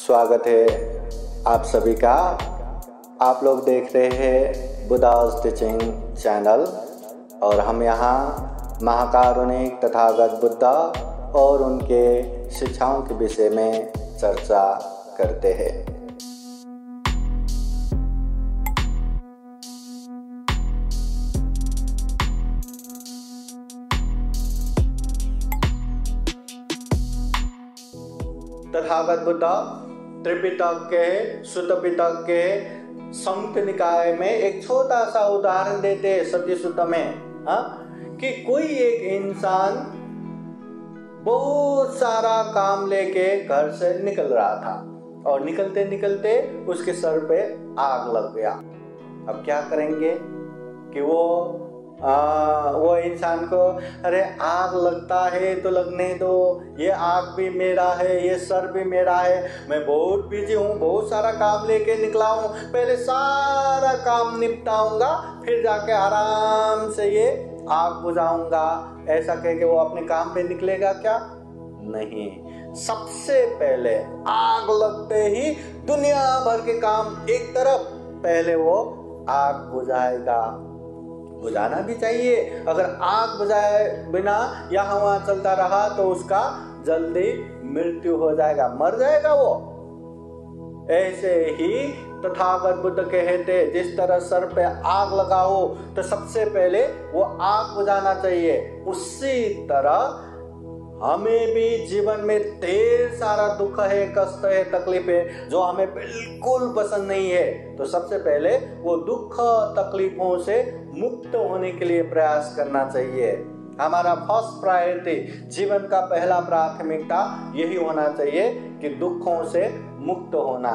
स्वागत है आप सभी का। आप लोग देख रहे हैं बुद्धास टीचिंग चैनल और हम यहाँ महाकारुणिक तथागत बुद्धा और उनके शिक्षाओं के विषय में चर्चा करते हैं। तथागत बुद्धा त्रिपिटक के सुत्त पिटक के संयुक्त निकाय में एक छोटा सा उदाहरण देते हैं सत्य सुत्त में, कि कोई एक इंसान बहुत सारा काम लेके घर से निकल रहा था और निकलते निकलते उसके सर पे आग लग गया। अब क्या करेंगे कि वो इंसान को अरे आग लगता है तो लगने दो, ये आग भी मेरा है, ये सर भी मेरा है, मैं बहुत बिजी हूँ, बहुत सारा काम लेके निकला हूँ, पहले सारा काम निपटाऊंगा फिर जाके आराम से ये आग बुझाऊंगा। ऐसा कह के वो अपने काम पे निकलेगा क्या? नहीं, सबसे पहले आग लगते ही दुनिया भर के काम एक तरफ, पहले वो आग बुझाएगा। बुझाना भी चाहिए, अगर आग बुझाए बिना यहाँ वहाँ चलता रहा तो उसका जल्दी मृत्यु हो जाएगा, मर जाएगा वो। ऐसे ही तथागत बुद्ध कहते जिस तरह सर पे आग लगाओ तो सबसे पहले वो आग बुझाना चाहिए, उसी तरह हमें भी जीवन में ढेर सारा दुख है, कष्ट है, तकलीफ है जो हमें बिल्कुल पसंद नहीं है, तो सबसे पहले वो दुख तकलीफों से मुक्त होने के लिए प्रयास करना चाहिए। हमारा फर्स्ट प्रायोरिटी, जीवन का पहला प्राथमिकता यही होना चाहिए कि दुखों से मुक्त होना।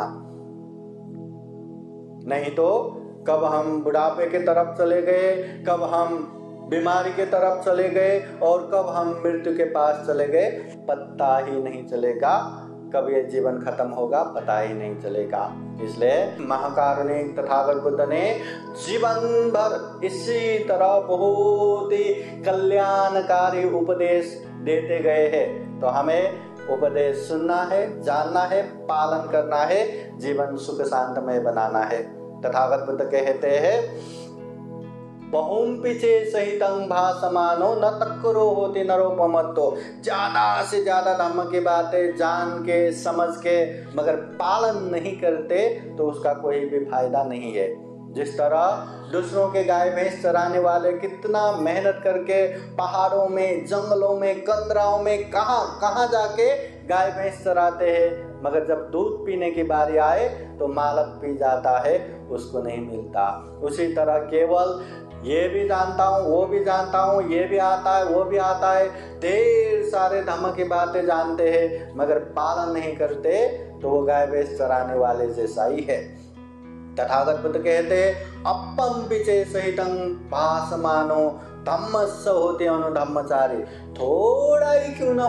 नहीं तो कब हम बुढ़ापे की तरफ चले गए, कब हम बीमारी के तरफ चले गए और कब हम मृत्यु के पास चले गए पता ही नहीं चलेगा, कब ये जीवन खत्म होगा पता ही नहीं चलेगा। इसलिए महाकारुणिक तथागत बुद्ध ने जीवन भर इसी तरह बहुत ही कल्याणकारी उपदेश देते गए हैं। तो हमें उपदेश सुनना है, जानना है, पालन करना है, जीवन सुख शांतमय बनाना है। तथागत बुद्ध कहते हैं बहुम पीछे सहितं भासमानो न तक्करो होते नरोपमत्तो। ज्यादा से ज्यादा धर्म की बातें जान के समझ के मगर पालन नहीं करते तो उसका कोई भी फायदा नहीं है। जिस तरह दूसरों के गाय भैंस चराने वाले कितना मेहनत करके पहाड़ों में, जंगलों में, कंदराओं में कहाँ जाके गाय भैंस चराते हैं, मगर जब दूध पीने की बारी आए तो मालक पी जाता है, उसको नहीं मिलता। उसी तरह केवल ये भी जानता हूँ, वो भी जानता हूँ, ये भी आता है, वो भी आता है, ढेर सारे धर्म की बातें जानते हैं मगर पालन नहीं करते तो वो गाय भैंस चराने वाले जैसा ही है। तथागत बुद्ध कहते अपम पिचे सहितं भासमानो धम्मस्य होते अनुधम्मचारी। थोड़ा ही क्यों ना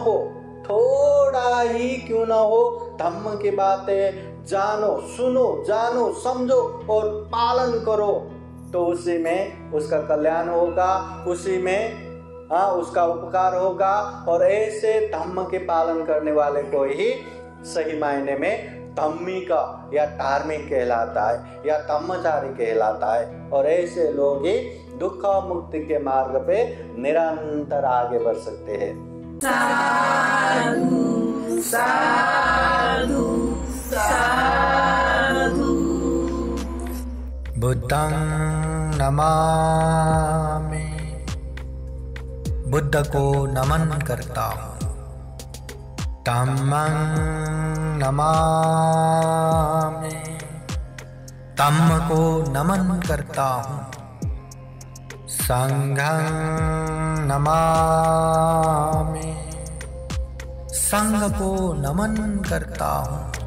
हो धम्म की बातें जानो, सुनो, जानो, समझो और पालन करो तो उसी में उसका कल्याण होगा, उसी में उसका उपकार होगा। और ऐसे धम्म के पालन करने वाले को ही सही मायने में धम्मिक या धार्मिक कहलाता है या धम्मचारी कहलाता है। और ऐसे लोग ही दुख मुक्ति के मार्ग पे निरंतर आगे बढ़ सकते हैं। साधु साधु साधु। बुद्धं नमामि, बुद्ध को नमन करता हूँ। धम्मं नमामि, धम्म को नमन करता हूँ। संघं नमामि, संघ को नमन करता हूँ।